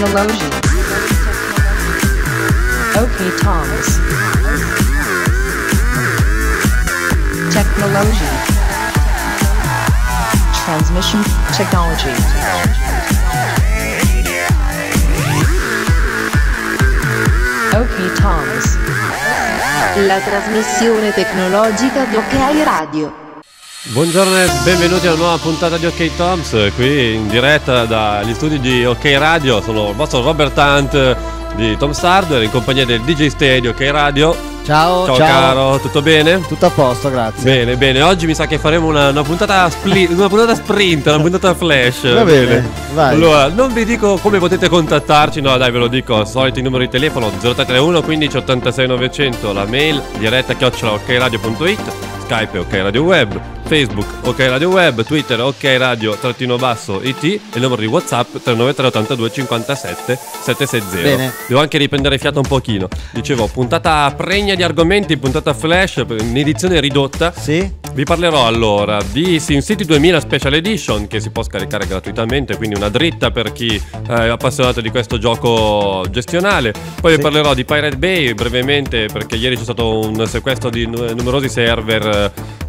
Technology. OK Toms. Technology. Transmission Technology. OK Toms. La trasmissione tecnologica di OK Radio. Buongiorno e benvenuti alla nuova puntata di OK Toms, qui in diretta dagli studi di OK Radio. Sono il vostro Robert Hunt di Tom's Hardware in compagnia del DJ Stay di OK Radio. Ciao caro, tutto bene? Tutto a posto, grazie. Bene, oggi mi sa che faremo una puntata una puntata sprint, una puntata flash. Va bene, vai. Allora, non vi dico come potete contattarci, no dai ve lo dico, solito numero di telefono 0331 15 86 900, la mail diretta@okradio.it, Skype OK Radio Web, Facebook OK Radio Web, Twitter OK Radio_IT e il numero di WhatsApp 393 82 57 760. Bene. Devo anche riprendere fiato un pochino. Dicevo, puntata pregna di argomenti, puntata flash in edizione ridotta. Sì? Vi parlerò allora di SimCity 2000 Special Edition, che si può scaricare gratuitamente, quindi una dritta per chi è appassionato di questo gioco gestionale. Poi vi parlerò di Pirate Bay brevemente, perché ieri c'è stato un sequestro di numerosi server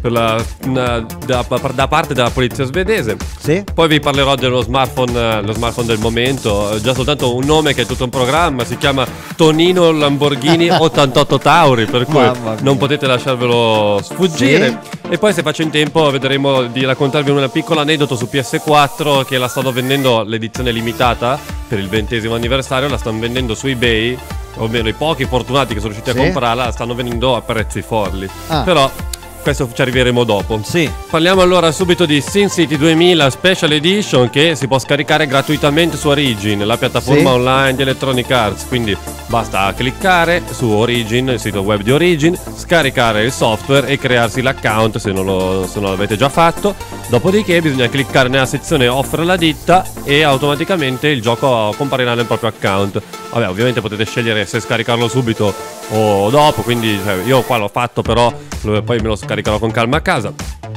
da parte della polizia svedese. Sì? Poi vi parlerò dello smartphone del momento, già soltanto un nome che è tutto un programma, si chiama Tonino Lamborghini 88 Tauri, per cui non potete lasciarvelo sfuggire. Sì? E poi se faccio in tempo vedremo di raccontarvi un piccolo aneddoto su PS4, che la stanno vendendo l'edizione limitata per il 20° anniversario, la stanno vendendo su eBay, ovvero i pochi fortunati che sono riusciti a comprarla la stanno vendendo a prezzi folli. Però questo ci arriveremo dopo. Sì. Parliamo allora subito di SimCity 2000 Special Edition, che si può scaricare gratuitamente su Origin, la piattaforma online di Electronic Arts. Quindi basta cliccare su Origin, il sito web di Origin, scaricare il software e crearsi l'account se non l'avete già fatto. Dopodiché bisogna cliccare nella sezione offre la ditta e automaticamente il gioco comparirà nel proprio account. Vabbè, ovviamente potete scegliere se scaricarlo subito o dopo, quindi io qua l'ho fatto, però poi me lo scaricherò con calma a casa.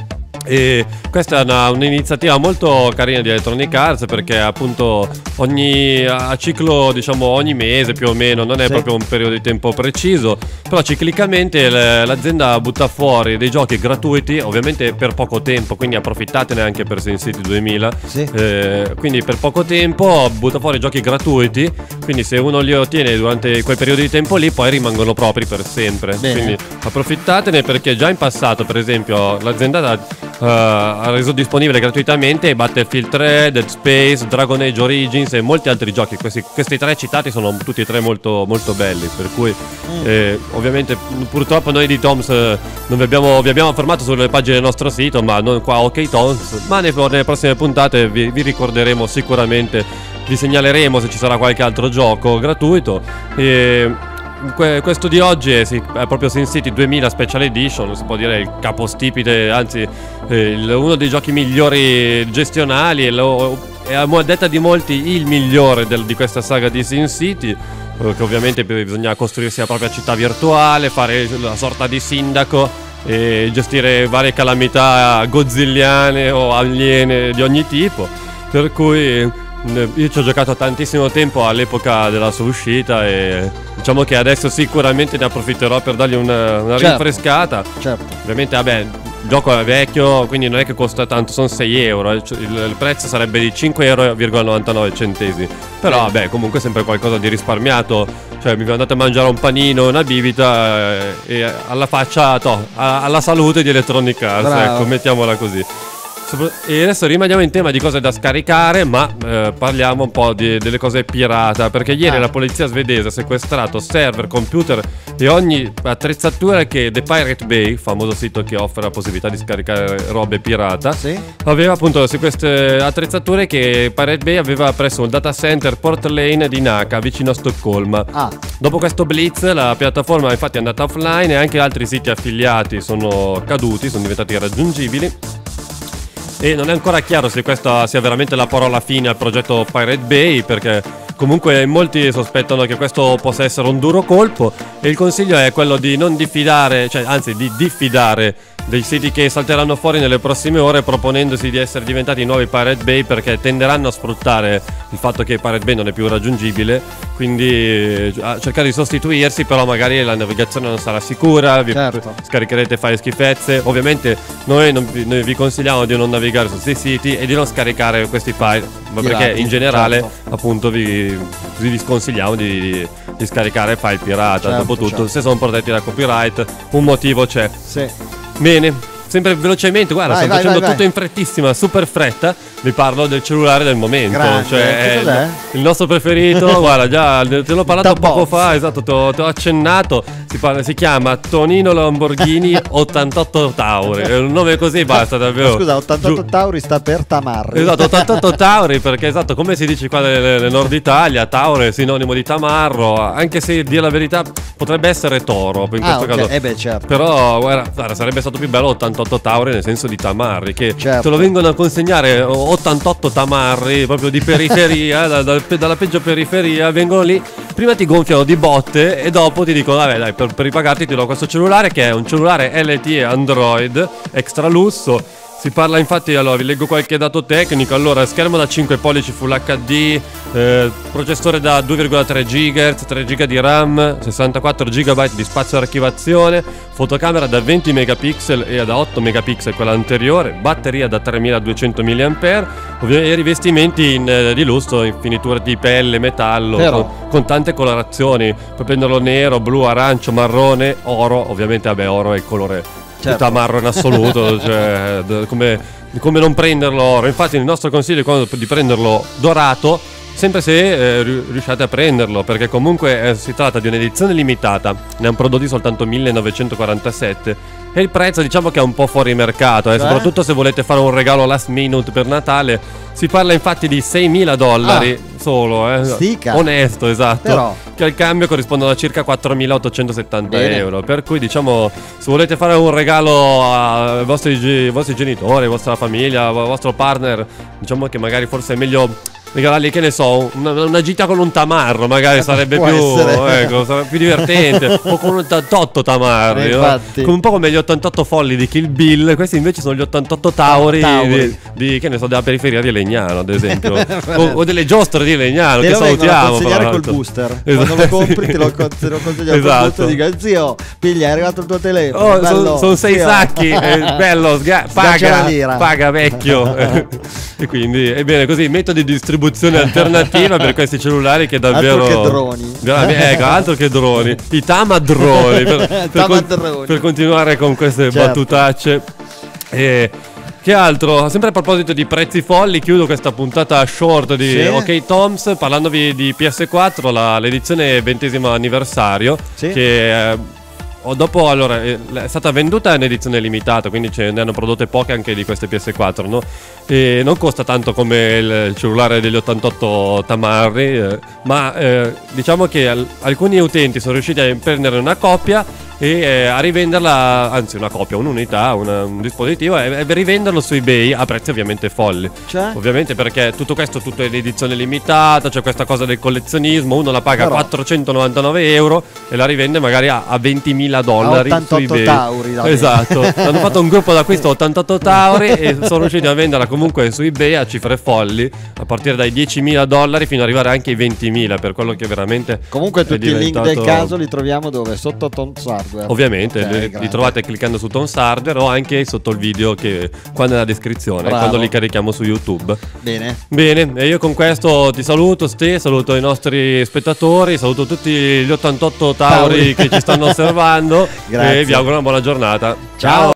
E questa è un'iniziativa molto carina di Electronic Arts, perché appunto a ciclo, diciamo ogni mese più o meno, non è proprio un periodo di tempo preciso, però ciclicamente l'azienda butta fuori dei giochi gratuiti, ovviamente per poco tempo, quindi approfittatene anche per SimCity 2000. Quindi per poco tempo butta fuori giochi gratuiti, quindi se uno li ottiene durante quel periodo di tempo lì, poi rimangono propri per sempre. Quindi approfittatene, perché già in passato, per esempio, l'azienda ha reso disponibile gratuitamente Battlefield 3, Dead Space, Dragon Age Origins e molti altri giochi. Questi tre citati sono tutti e tre molto, molto belli, per cui ovviamente purtroppo noi di Toms vi abbiamo fermato sulle pagine del nostro sito, ma non qua OK Toms, ma nelle prossime puntate vi ricorderemo sicuramente, vi segnaleremo se ci sarà qualche altro gioco gratuito. Questo di oggi è proprio SimCity 2000 Special Edition, si può dire il capostipite, anzi uno dei giochi migliori gestionali e a detta di molti il migliore di questa saga di SimCity, che ovviamente bisogna costruirsi la propria città virtuale, fare la sorta di sindaco e gestire varie calamità godzilliane o aliene di ogni tipo, per cui io ci ho giocato tantissimo tempo all'epoca della sua uscita e diciamo che adesso sicuramente ne approfitterò per dargli una rinfrescata. Ovviamente il gioco è vecchio, quindi non è che costa tanto, sono 6 euro, il prezzo sarebbe di 5,99 euro, però vabbè, comunque sempre qualcosa di risparmiato, cioè mi andate a mangiare un panino, una bibita e alla faccia alla salute di Electronic Arts, ecco, mettiamola così. E adesso rimaniamo in tema di cose da scaricare, ma parliamo un po' delle cose pirata, perché ieri la polizia svedese ha sequestrato server, computer e ogni attrezzatura che The Pirate Bay, famoso sito che offre la possibilità di scaricare robe pirata, aveva appunto queste attrezzature che Pirate Bay aveva presso un data center Port Lane di Nacka, vicino a Stoccolma. Dopo questo blitz la piattaforma infatti è andata offline e anche altri siti affiliati sono caduti, sono diventati irraggiungibili. E non è ancora chiaro se questa sia veramente la parola fine al progetto Pirate Bay, perché comunque molti sospettano che questo possa essere un duro colpo, e il consiglio è quello di non diffidare, cioè anzi di diffidare dei siti che salteranno fuori nelle prossime ore proponendosi di essere diventati i nuovi Pirate Bay, perché tenderanno a sfruttare il fatto che Pirate Bay non è più raggiungibile, quindi a cercare di sostituirsi, però magari la navigazione non sarà sicura, Certo. scaricherete file schifezze. Ovviamente noi vi consigliamo di non navigare su questi siti e di non scaricare questi file, perché Pirati, in generale certo. appunto vi sconsigliamo di scaricare file pirata. Certo, Dopotutto, certo. se sono protetti da copyright, un motivo c'è. Sì. Bene, sempre velocemente, guarda, Vai, sto vai, facendo vai, tutto vai. in frettissima, super fretta. Vi parlo del cellulare del momento. Grande. Cioè, Che è cos'è? il nostro preferito. Guarda, già te l'ho parlato The poco Box. fa, esatto, ti ho accennato. Si chiama Tonino Lamborghini 88 Tauri. È un nome così, basta, davvero. Scusa, 88 Giù- Tauri sta per Tamarri. Esatto, 88 Tauri, perché esatto, come si dice qua nel nord Italia, Tauro è sinonimo di tamarro, anche se dire la verità potrebbe essere toro in questo ok. caso. Beh, certo. Però guarda, sarebbe stato più bello 88 Tauri nel senso di tamarri, che Certo. te lo vengono a consegnare 88 tamarri proprio di periferia, dalla peggio periferia, vengono lì, prima ti gonfiano di botte e dopo ti dicono vabbè dai, per ripagarti ti do questo cellulare, che è un cellulare LTE Android extra lusso. Si parla infatti, allora vi leggo qualche dato tecnico. Allora, schermo da 5 pollici Full HD, processore da 2,3 GHz, 3 GB di RAM, 64 GB di spazio archivazione, fotocamera da 20 megapixel e da 8 megapixel quella anteriore, batteria da 3200 mAh, e rivestimenti di lusso in finiture di pelle, metallo, Però. con tante colorazioni. Puoi prenderlo nero, blu, arancio, marrone, oro. Ovviamente vabbè, oro è il colore Certo. tamarro in assoluto, cioè, come non prenderlo oro. Infatti il nostro consiglio è quello di prenderlo dorato, sempre se riusciate a prenderlo, perché comunque si tratta di un'edizione limitata, ne hanno prodotti soltanto 1947 e il prezzo diciamo che è un po' fuori mercato, soprattutto se volete fare un regalo last minute per Natale. Si parla infatti di $6.000 solo, Stica. onesto, esatto, Però. che al cambio corrispondono a circa 4.870 Bene. euro. Per cui diciamo, se volete fare un regalo ai vostri genitori, alla vostra famiglia, al vostro partner, diciamo che magari forse è meglio regalargli, che ne so, una gita con un tamarro, magari sarebbe può più, essere. sarebbe più divertente. O con un 88 tamarri, no? Infatti. Come un po' come gli 88 folli di Kill Bill. Questi invece sono gli 88 tauri, Tauri. che ne so, della periferia di Legnano, ad esempio. o delle giostre di Legnano, Te che lo vengono a salutiamo. consegnare fra col l'altro. booster. Esatto, Quando lo compri sì. te lo consigliano col Esatto. booster e dico zio, piglia, è arrivato il tuo telefono. Oh, bello, sono 6 zio." sacchi, bello, Sgaccia la lira. paga vecchio. E quindi, ebbene, così metodi di distribuzione alternativa per questi cellulari che davvero. Altro che droni. Ecco, altro che droni. I tamadroni. Tamadroni. Per continuare con queste Certo. battutacce. E che altro? Sempre a proposito di prezzi folli, chiudo questa puntata short di Sì. OK Toms parlandovi di PS4, l'edizione 20° anniversario. Sì. Che dopo, allora, è stata venduta in edizione limitata, quindi ce ne hanno prodotte poche anche di queste PS4, no? E non costa tanto come il cellulare degli 88 tamarri, ma diciamo che alcuni utenti sono riusciti a prendere una coppia e a rivenderla, anzi una coppia, un'unità, un dispositivo, e rivenderlo su eBay a prezzi ovviamente folli. Cioè? Ovviamente perché tutto questo tutto è in edizione limitata, c'è questa cosa del collezionismo, uno la paga Però. 499 euro e la rivende magari a $20.000 A su 88 eBay. tauri, dai. Esatto. Hanno fatto un gruppo d'acquisto 88 tauri e sono riusciti a venderla comunque su eBay a cifre folli, a partire dai $10.000 fino ad arrivare anche ai 20.000, per quello che veramente Comunque è tutti i link del diventato- caso li troviamo dove? Sotto Tom's Hardware. Ovviamente, Ok, li grande. trovate cliccando su Tom's Hardware o anche sotto il video che qua nella descrizione, Bravo. quando li carichiamo su YouTube. Bene. Bene, e io con questo ti saluto, saluto i nostri spettatori, saluto tutti gli 88 tauri che ci stanno osservando Grazie. e vi auguro una buona giornata. Ciao.